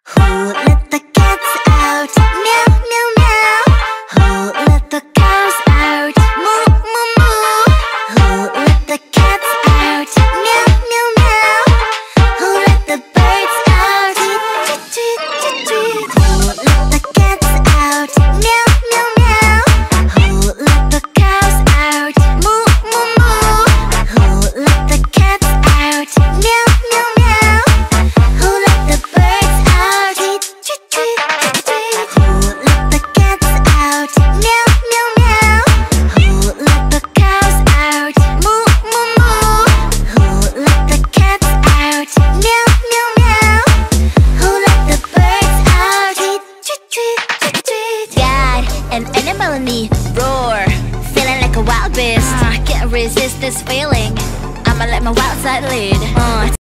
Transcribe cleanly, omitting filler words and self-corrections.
Who let the cats out? Meow, meow, meow. Who let the cows out? Moo, moo, moo. Who let the cats out? Meow, meow, meow. Who let the birds out? Tweet, tweet, tweet, tweet, tweet. Who let the cats out? Meow, meow, meow. Who let the cows out? Moo, moo, moo. Who let the cats out? Meow, meow, meow. Who let the birds out? Tweet, tweet, tweet, tweet, tweet. Who let the cats out? Meow, meow, meow. Who let the cows out? Moo, moo, moo. Who let the cats out? Meow, meow, meow. Who let the birds out? Tweet, tweet, tweet, tweet, tweet. Got an animal in me, roar, feeling like a wild beast. Can't resist this feeling. I'ma let my wild side lead.